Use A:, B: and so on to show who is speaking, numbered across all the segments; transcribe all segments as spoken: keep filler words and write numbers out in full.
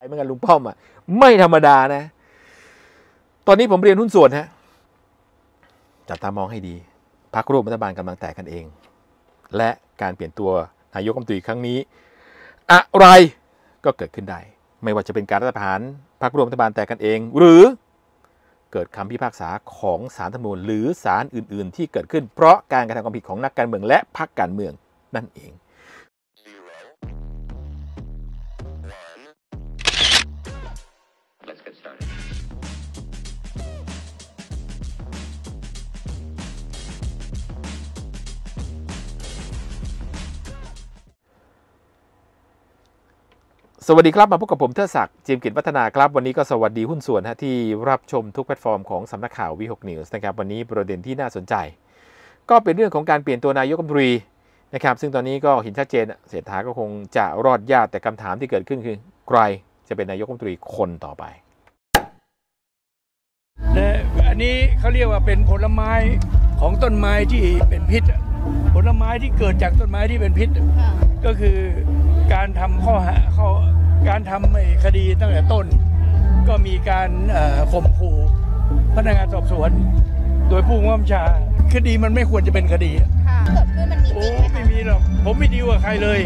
A: ไม่งั้นลุงป้อมอ่ะไม่ธรรมดานะตอนนี้ผมเรียนหุ้นส่วนฮะจับตามองให้ดีพรรคร่วมรัฐบาลกำลังแตกกันเองและการเปลี่ยนตัวนายกรัฐมนตรีครั้งนี้อะไรก็เกิดขึ้นได้ไม่ว่าจะเป็นการรัฐประหารพรรคร่วมรัฐบาลแตกกันเองหรือเกิดคำพิพากษาของศาลรัฐธรรมนูญหรือศาลอื่นๆที่เกิดขึ้นเพราะการกระทำความผิดของนักการเมืองและพรรคการเมืองนั่นเองสวัสดีครับมาพบกับผมเทิดศักดิ์จิมกิจวัฒนาครับวันนี้ก็สวัสดีหุ้นส่วนที่รับชมทุกแพลตฟอร์มของสำนักข่าว วี หก News นะครับวันนี้ประเด็นที่น่าสนใจก็เป็นเรื่องของการเปลี่ยนตัวนายกรัฐมนตรีนะครับซึ่งตอนนี้ก็เห็นชัดเจนเศรษฐาก็คงจะรอดยากแต่คำถามที่เกิดขึ้นคือใครจะเป็นนายกรัฐมนตรีคนต่อไป
B: และอันนี้เขาเรียกว่าเป็นผลไม้ของต้นไม้ที่เป็นพิษผลไม้ที่เกิดจากต้นไม้ที่เป็นพิษก็คือการทำข้อหาข้อการทำคดีตั้งแต่ต้นก็มีการข่มขู่พนักงานสอบสวนโดยผู้บังคับบัญชาคดีมันไม่ควรจะเป็นคดี
C: เกิดขึ้นมันมีจริงไหมคะ
B: ไม่มีหรอกผมไม่ดีลกับใครเลย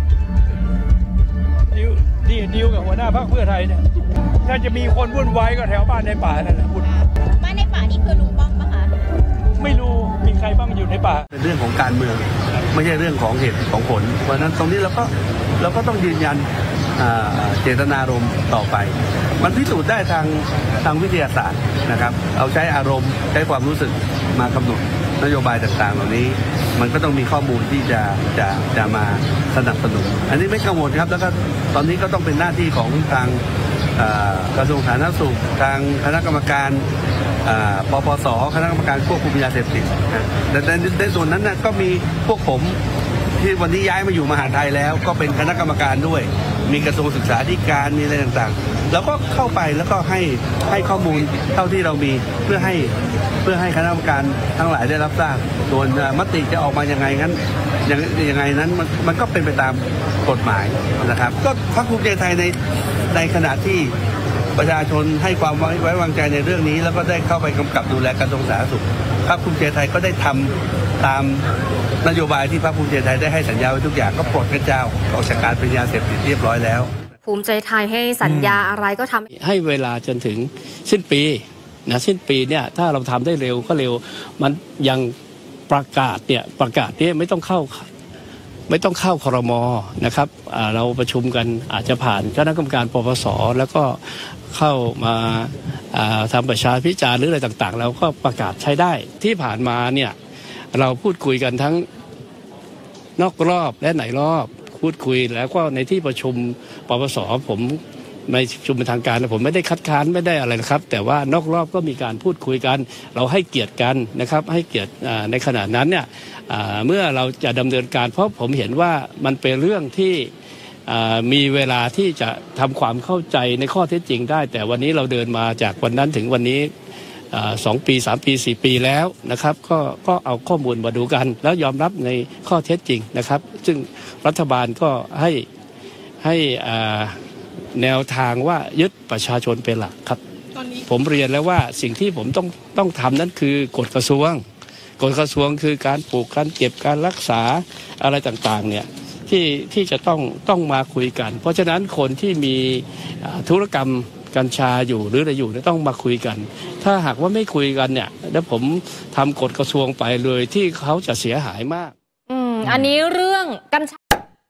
B: ดีลดีดีลกับหัวหน้าพรรคเพื่อไทยเนี่ยถ้าจะมีคนวุ่นวายก็แถวบ้านในป่านั่นแหละ
C: บ้านในป่านี่คือลุงป้อมปะคะ
B: ไม่รู้มีใครบ้างอยู่ในป่า
D: เป็นเรื่องของการเมืองไม่ใช่เรื่องของเหตุของผลเพราะฉะนั้นตรงนี้เราก็เราก็ต้องยืนยันเจตนารมณ์ต่อไปมันพิสูจน์ได้ทางทางวิทยาศาสตร์นะครับเอาใช้อารมณ์ใช้ความรู้สึกมากำหนดนโยบายต่างๆเหล่านี้มันก็ต้องมีข้อมูลที่จะจะจะมาสนับสนุนอันนี้ไม่กังวลครับแล้วก็ตอนนี้ก็ต้องเป็นหน้าที่ของทางกระทรวงสาธารณสุขทางคณะกรรมการปปสคณะกรรมการควบคุมยาเสพติดแต่ในส่วนนั้นนะก็มีพวกผมที่วันนี้ย้ายมาอยู่มหาไทยแล้วก็เป็นคณะกรรมการด้วยมีกระทรวงศึกษาธิการมีอะไรต่างๆแล้วก็เข้าไปแล้วก็ให้ให้ข้อมูลเท่าที่เรามีเพื่อให้เพื่อให้คณะกรรมการทั้งหลายได้รับทราบส่วนมติจะออกมายังไงงั้นยังยังไงนั้นมันมันก็เป็นไปตามกฎหมายนะครับก็พรรคภูมิใจไทยในในขณะที่ประชาชนให้ความไว้วางใจในเรื่องนี้แล้วก็ได้เข้าไปกำกับดูแลกระทรวงสาธารณสุขพรรคภูมิใจไทยก็ได้ทำตามนโยบายที่พรรคภูมิใจไทยได้ให้สัญญาไว้ทุกอย่างก็ปลดพระเจ้าออกจากการเป็นยาเสพติดเรียบร้อยแล้ว
C: ภูมิใจไทยให้สัญญาอะไรก็ทำ
E: ให้เวลาจนถึงสิ้นปีนะสิ้นปีเนี่ยถ้าเราทำได้เร็วก็เร็วมันยังประกาศเนี่ยประกาศเนี่ยไม่ต้องเข้าไม่ต้องเข้าครม.นะครับเราประชุมกันอาจจะผ่านคณะกรรมการปปส.แล้วก็เข้ามาทำประชาพิจารณ์หรืออะไรต่างๆแล้วก็ประกาศใช้ได้ที่ผ่านมาเนี่ยเราพูดคุยกันทั้งนอกรอบและในรอบพูดคุยแล้วก็ในที่ประชุมปปส.ผมในประชุมเป็นทางการผมไม่ได้คัดค้านไม่ได้อะไรนะครับแต่ว่านอกรอบก็มีการพูดคุยกันเราให้เกียรติกันนะครับให้เกียรติในขณะนั้นเนี่ยเมื่อเราจะดำเนินการเพราะผมเห็นว่ามันเป็นเรื่องที่มีเวลาที่จะทำความเข้าใจในข้อเท็จจริงได้แต่วันนี้เราเดินมาจากวันนั้นถึงวันนี้สองปีสามปีสี่ปีแล้วนะครับก็ก็เอาข้อมูลมาดูกันแล้วยอมรับในข้อเท็จจริงนะครับซึ่งรัฐบาลก็ให้ให้แนวทางว่ายึดประชาชนเป็นหลักครับผมเรียนแล้วว่าสิ่งที่ผมต้องต้องทำนั้นคือกฎกระทรวงกฎกระทรวงคือการปลูกการเก็บการรักษาอะไรต่างๆเนี่ยที่ที่จะต้องต้องมาคุยกันเพราะฉะนั้นคนที่มีธุรกรรมกัญชาอยู่หรืออะไรอยู่ต้องมาคุยกันถ้าหากว่าไม่คุยกันเนี่ยแล้วผมทำกฎกระทรวงไปเลยที่เขาจะเสียหายมาก
C: อืมอันนี้เรื่องกัญชา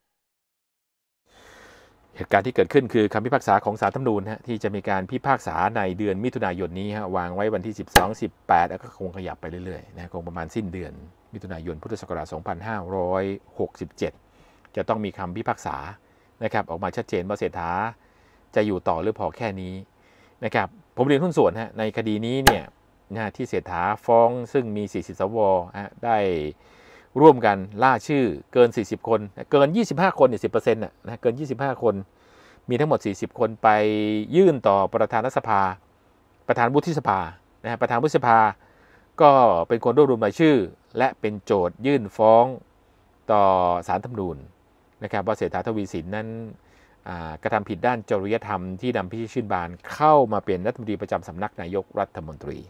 A: เหตุการณ์ที่เกิดขึ้นคือคำพิพากษาของศาลรัฐธรรมนูญฮะที่จะมีการพิพากษาในเดือนมิถุนายนนี้ฮะวางไว้วันที่สิบสอง สิบแปดแล้วก็คงขยับไปเรื่อยๆนะคงประมาณสิ้นเดือนมิถุนายนพุทธศักราชสองพันห้าร้อยหกสิบเจ็ดจะต้องมีคำพิพากษานะครับออกมาชัดเจนว่าเศรษฐาจะอยู่ต่อหรือพอแค่นี้นะครับผมเรียนหุ้นส่วนฮะในคดีนี้เนี่ยนะที่เศรษฐาฟ้องซึ่งมีสี่สิบสวฮะได้ร่วมกันล่าชื่อเกินสี่สิบคนเกินยี่สิบห้าคนเนี่ย สิบเปอร์เซ็นต์ น่ะนะเกินยี่สิบห้าคนมีทั้งหมดสี่สิบคนไปยื่นต่อประธานรัฐสภาประธานวุฒิสภานะฮะประธานวุฒิสภาก็เป็นคนรวบรวมรายชื่อและเป็นโจทยื่นฟ้องต่อศาลรัฐธรรมนูญนะครับว่าเศรษฐาทวีสินนั้นกระทำผิดด้านจริยธรรมที่นำพิชิตชื่นบานเข้ามาเป็นรัฐมนตรีประจำสำนักนายกรัฐมนตรี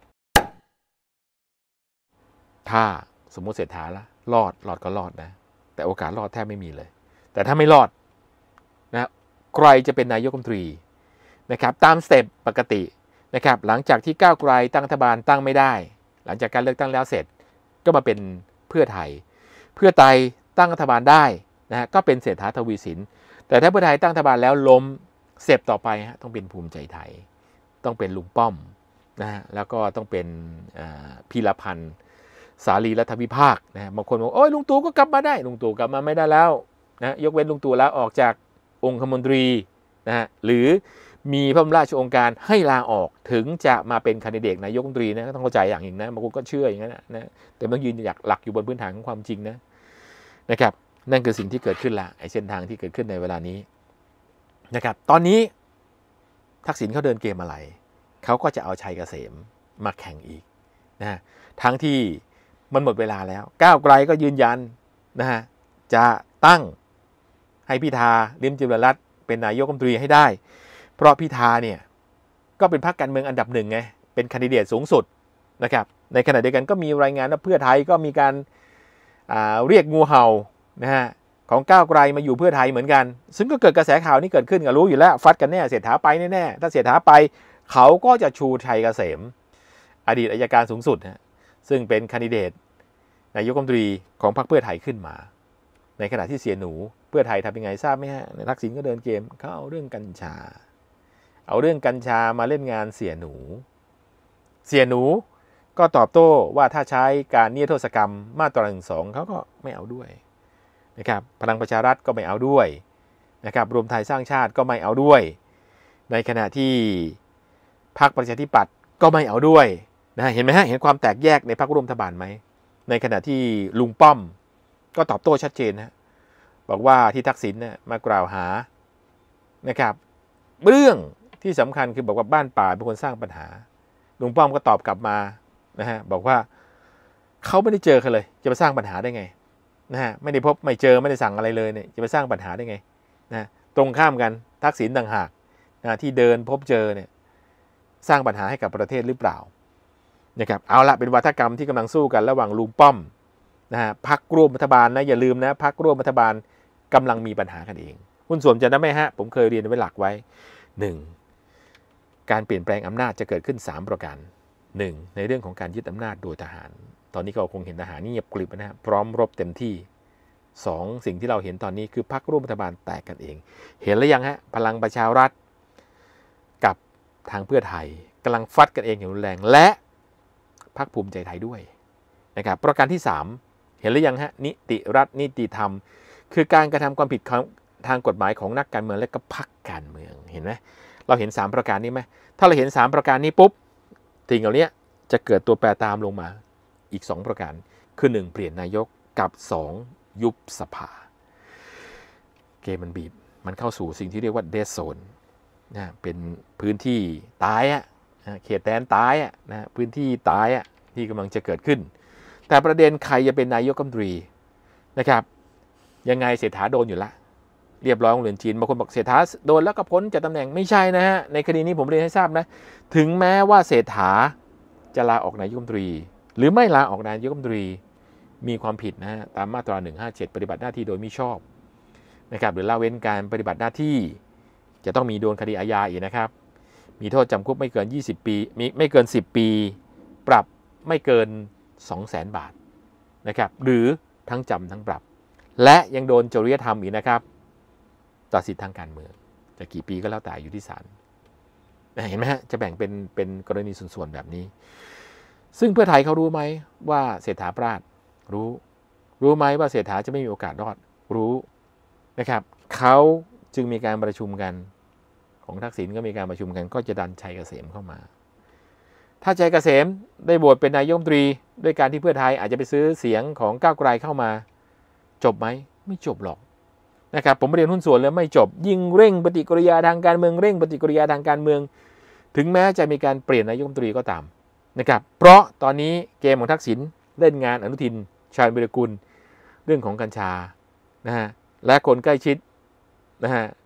A: ถ้าสมมุติเศรษฐาละรอดรอดก็รอดนะแต่โอกาสรอดแทบไม่มีเลยแต่ถ้าไม่รอดนะใครจะเป็นนายกรัฐมนตรีนะครับตามสเต็ปปกตินะครับหลังจากที่ก้าวไกลตั้งรัฐบาลตั้งไม่ได้หลังจากการเลือกตั้งแล้วเสร็จก็มาเป็นเพื่อไทยเพื่อไทยตั้งรัฐบาลได้นะฮะก็เป็นเศรษฐาทวีสินแต่ถ้าเพื่อไทยตั้งรัฐบาลแล้วล้มสเต็ปต่อไปฮะต้องเป็นภูมิใจไทยต้องเป็นลุงป้อมนะฮะแล้วก็ต้องเป็นพีรพันธ์สาลีรัฐวิภาคนะบางคนบอกโอ้ยลุงตู่ก็กลับมาได้ลุงตู่กลับมาไม่ได้แล้วนะยกเว้นลุงตู่แล้วออกจากองคมนตรีนะฮะหรือมีพระบรมราชโองการให้ลาออกถึงจะมาเป็นแคนดิเดตนายกรัฐมนตรีนะต้องเข้าใจอย่างหนึ่งนะบางคนก็เชื่ออย่างนั้นนะแต่ต้องยืนอยากหลักอยู่บนพื้นฐานของความจริงนะนะครับนั่นคือสิ่งที่เกิดขึ้นละไอ้เส้นทางที่เกิดขึ้นในเวลานี้นะครับตอนนี้ทักษิณเขาเดินเกมอะไรเขาก็จะเอาชัยเกษมมาแข่งอีกนะทั้งที่มันหมดเวลาแล้วก้าวไกลก็ยืนยันนะฮะจะตั้งให้พิธาลิ้มจิมรัตน์เป็นนายกรัฐมนตรีให้ได้เพราะพิธาเนี่ยก็เป็นพรรคการเมืองอันดับหนึ่งไงเป็นแคนดิเดตสูงสุดนะครับในขณะเดียวกันก็มีรายงานว่าเพื่อไทยก็มีการเรียกงูเห่านะฮะของก้าวไกลมาอยู่เพื่อไทยเหมือนกันซึ่งก็เกิดกระแสข่าวนี้เกิดขึ้นก็รู้อยู่แล้วฟัดกันแน่เศรษฐาไปแน่ๆถ้าเศรษฐาไปเขาก็จะชูชัยเกษมอดีตอัยการสูงสุดนะซึ่งเป็นแคนดิเดตนายกรัฐมนตรีของพรรคเพื่อไทยขึ้นมาในขณะที่เสียหนูเพื่อไทยทำยังไงทราบไหมฮะทักษิณก็เดินเกมเขาเอาเรื่องกัญชาเอาเรื่องกัญชามาเล่นงานเสียหนูเสียหนูก็ตอบโต้ว่าถ้าใช้การนิรโทษกรรมมาตราหนึ่งสองเขาก็ไม่เอาด้วยนะครับพลังประชารัฐก็ไม่เอาด้วยนะครับรวมไทยสร้างชาติก็ไม่เอาด้วยในขณะที่พรรคประชาธิปัตย์ก็ไม่เอาด้วยนะเห็นไหมฮะเห็นความแตกแยกในพรรคร่วมรัฐบาลไหมในขณะที่ลุงป้อมก็ตอบโต้ชัดเจนนะบอกว่าที่ทักษิณเนี่ยมากล่าวหานะครับเรื่องที่สำคัญคือบอกว่าบ้านป่าเป็นคนสร้างปัญหาลุงป้อมก็ตอบกลับมานะฮะบอกว่าเขาไม่ได้เจอกันเลยจะมาสร้างปัญหาได้ไงนะฮะไม่ได้พบไม่เจอไม่ได้สั่งอะไรเลยเนี่ยจะมาสร้างปัญหาได้ไงนะตรงข้ามกันทักษิณต่างหากนะที่เดินพบเจอเนี่ยสร้างปัญหาให้กับประเทศหรือเปล่านะครับเอาละเป็นวาทกรรมที่กำลังสู้กันระหว่างลุงป้อมนะฮะพรรคร่วมรัฐบาลนะอย่าลืมนะพรรคร่วมรัฐบาลกำลังมีปัญหากันเองหุ้นส่วนจะได้ไหมฮะผมเคยเรียนไว้หลักไว้หนึ่งการเปลี่ยนแปลงอำนาจจะเกิดขึ้นสามประการหนึ่งในเรื่องของการยึดอำนาจโดยทหารตอนนี้ก็คงเห็นทหารเงียบกริบนะฮะพร้อมรบเต็มที่สองสิ่งที่เราเห็นตอนนี้คือพรรคร่วมรัฐบาลแตกกันเองเห็นหรือยังฮะพลังประชารัฐกับทางเพื่อไทยกำลังฟัดกันเองอย่างรุนแรงและพรรคภูมิใจไทยด้วยนะครับประการที่สามเห็นหรือยังฮะนิติรัฐนิติธรรมคือการกระทำความผิดทางกฎหมายของนักการเมืองและก็พรรคการเมืองเห็นไหมเราเห็นสามประการนี้ไหมถ้าเราเห็นสามประการนี้ปุ๊บสิ่งเหล่านี้จะเกิดตัวแปรตามลงมาอีกสองประการคือหนึ่งเปลี่ยนนายกกับสองยุบสภาเกมมันบีบมันเข้าสู่สิ่งที่เรียกว่าเดดโซนนะเป็นพื้นที่ตายอ่ะเขตแดนตายอ่ะนะพื้นที่ตายอ่ะที่กำลังจะเกิดขึ้นแต่ประเด็นใครจะเป็นนายกรัฐมนตรีนะครับยังไงเศรษฐาโดนอยู่ละเรียบร้อยของเรือนจีนบางคนบอกเศรษฐาโดนแล้วก็พ้นจากตำแหน่งไม่ใช่นะฮะในคดีนี้ผมเรียนให้ทราบนะถึงแม้ว่าเศรษฐาจะลาออกนายกรัฐมนตรีหรือไม่ลาออกนายกรัฐมนตรีมีความผิดนะฮะตามมาตราหนึ่งห้าเจ็ดปฏิบัติหน้าที่โดยมิชอบนะครับหรือละเว้นการปฏิบัติหน้าที่จะต้องมีโดนคดีอาญาอีกนะครับมีโทษจำคุกไม่เกินยี่สิบปีมีไม่เกินสิบปีปรับไม่เกิน สองแสน บาทนะครับหรือทั้งจำทั้งปรับและยังโดนจริยธรรมอีกนะครับตัดสิทธิทางการเมืองจะกี่ปีก็แล้วแต่อยู่ที่ศาลเห็นไหมฮะจะแบ่งเป็นเป็นกรณีส่วนๆแบบนี้ซึ่งเพื่อไทยเขารู้ไหมว่าเศรษฐาพลาดรู้รู้ไหมว่าเศรษฐาจะไม่มีโอกาสรอดรู้นะครับเขาจึงมีการประชุมกันของทักษิณก็มีการประชุมกันก็จะดันชัยเกษมเข้ามาถ้าชัยเกษมได้โหวตเป็นนายกรัฐมนตรีด้วยการที่เพื่อไทยอาจจะไปซื้อเสียงของก้าวไกลเข้ามาจบไหมไม่จบหรอกนะครับผมเรียนหุ้นส่วนเลยไม่จบยิ่งเร่งปฏิกิริยาทางการเมืองเร่งปฏิกิริยาทางการเมืองถึงแม้จะมีการเปลี่ยนนายกรัฐมนตรีก็ตามนะครับเพราะตอนนี้เกมของทักษิณเล่นงานอนุทินชาญวิรกุลเรื่องของกัญชานะฮะและคนใกล้ชิดนะฮะ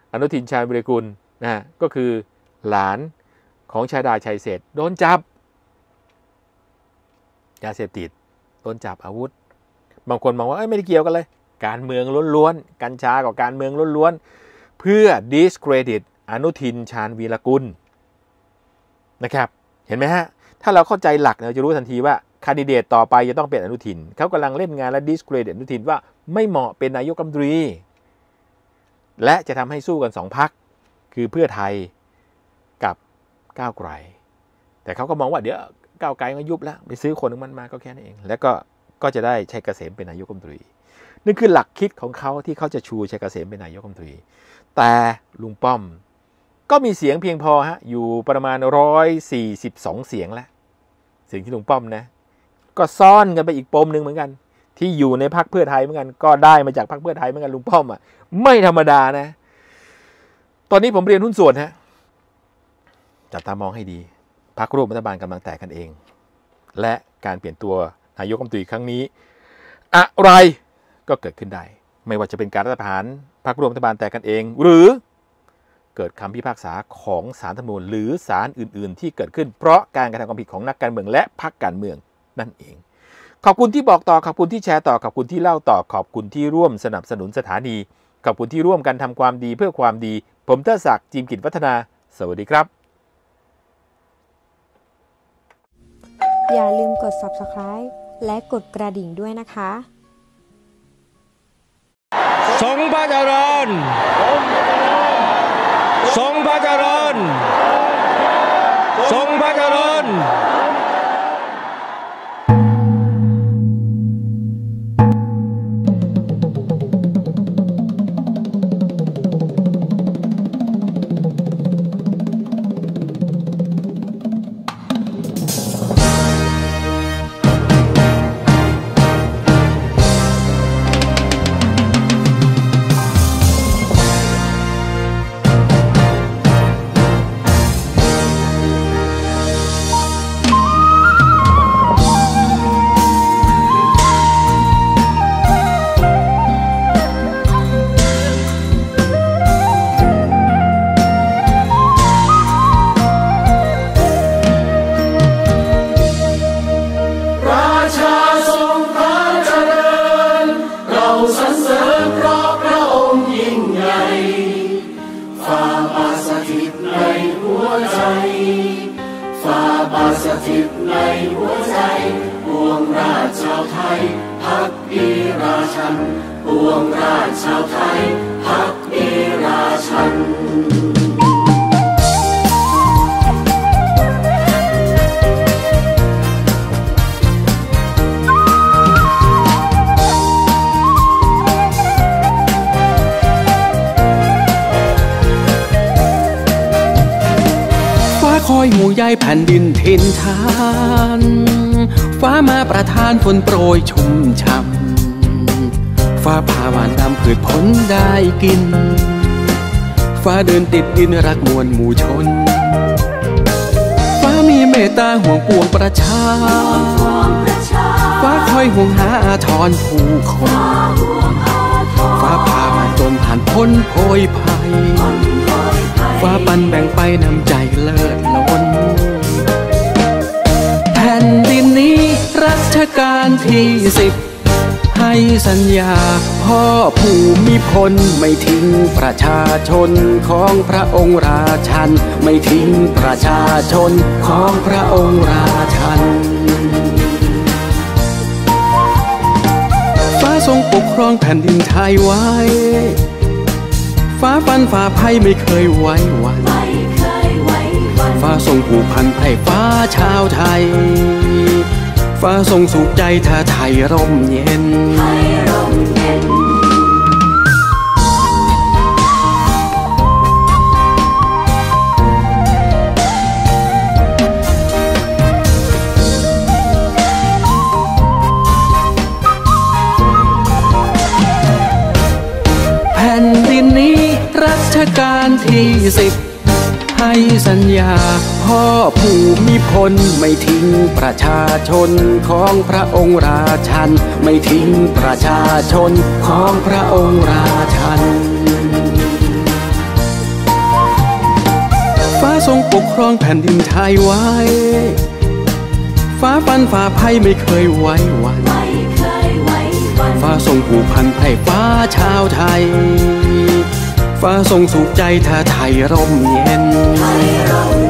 A: อนุทินชาญวีรกุลนะก็คือหลานของชาดาชัยเศรษฐ์โดนจับยาเสพติดโดนจับอาวุธบางคนมองว่าไม่ได้เกี่ยวกันเลยการเมืองล้วนๆกัญชากับการเมืองล้วนๆเพื่อ discredit อนุทินชาญวีรกุลนะครับเห็นไหมฮะถ้าเราเข้าใจหลักเราจะรู้ทันทีว่าแคนดิเดตต่อไปจะต้องเป็นอนุทินเขากำลังเล่นงานและ discredit อนุทินว่าไม่เหมาะเป็นนายกรัฐมนตรีและจะทำให้สู้กันสองพรรคคือเพื่อไทยกับก้าวไกลแต่เขาก็มองว่าเดี๋ยวก้าวไกลก็ยุบแล้วไปซื้อคนของมันมาก็แค่นั้นเองแล้วก็ก็จะได้ชัยเกษมเป็นนายกรัฐมนตรีนี่คือหลักคิดของเขาที่เขาจะชูชัยเกษมเป็นนายกรัฐมนตรีแต่ลุงป้อมก็มีเสียงเพียงพอฮะอยู่ประมาณหนึ่งร้อยสี่สิบสองเสียงแล้วสิ่งที่ลุงป้อมนะก็ซ่อนกันไปอีกปมหนึ่งเหมือนกันที่อยู่ในพรรคเพื่อไทยเหมือนกันก็ได้มาจากพรรคเพื่อไทยเหมือนกันลุงป้อมอ่ะไม่ธรรมดานะตอนนี้ผมเรียนหุ้นส่วนฮะจับตามองให้ดีพรรคร่วมรัฐบาลกำลังแตกกันเองและการเปลี่ยนตัวนายกรัฐมนตรีครั้งนี้อะไรก็เกิดขึ้นได้ไม่ว่าจะเป็นการรัฐประหารพรรคร่วมรัฐบาลแตกกันเองหรือเกิดคำพิพากษาของศาลรัฐธรรมนูญหรือศาลอื่นๆที่เกิดขึ้นเพราะการกระทำความผิดของนักการเมืองและพรรคการเมืองนั่นเองขอบคุณที่บอกต่อขอบคุณที่แชร์ต่อขอบคุณที่เล่าต่อขอบคุณที่ร่วมสนับสนุนสถานีขอบคุณที่ร่วมกันทำความดีเพื่อความดีผมเทิดศักดิ์จิมกิจวัฒนาสวัสดีครับ
F: อย่าลืมกด ซับสไครบ์ และกดกระดิ่งด้วยนะคะ
B: ทรงพระเจริญทรงพระเจริญทรงพระเจริญ
G: สถิตในหัวใจปวงราชชาวไทยพักดีราชันปวงราชชาวไทยพักดีราชัน
H: คอยหมู่ใยแผ่นดินถิ่นฐานฟ้ามาประทานฝนโปรยชุ่มช่ำฟ้าผ่าหวานตามพืชผลได้กินฟ้าเดินติดดินรักมวลหมู่ชนฟ้ามีเมตตาห่วงปวงประชาฟ้าคอยห่วงหาอาทรผู้คนฟ้าผ่าหวานตนผ่านพ้นโพยภัยฟ้าปันแบ่งไปน้ำใจเลิศล้นแผ่นดินนี้รัชกาลที่สิบให้สัญญาพ่อภูมิพลไม่ทิ้งประชาชนของพระองค์ราชันไม่ทิ้งประชาชนของพระองค์ราชันฟ้าทรงปกครองแผ่นดินไทยไว้ฟ้าฟันฟ้าภัยไม่เคยไว้วันฟ้าทรงผูกพันไพร่ฟ้าชาวไทยฟ้าทรงสุขใจถ้าไทยร่มเย็นแผ่นดินนี้รัชกาลที่สิบให้สัญญาพ่อภูมิพลไม่ทิ้งประชาชนของพระองค์ราชันไม่ทิ้งประชาชนของพระองค์ราชันาทรงปกครองแผ่นดินไทยไว้ฟ้าฟันฝ่าภัยไม่เคยไว้วันฟ้าทรงผูกพันไพร่ฟ้าชาวไทยฟ้าทรงสุขใจถ้าไทยร่มเย็น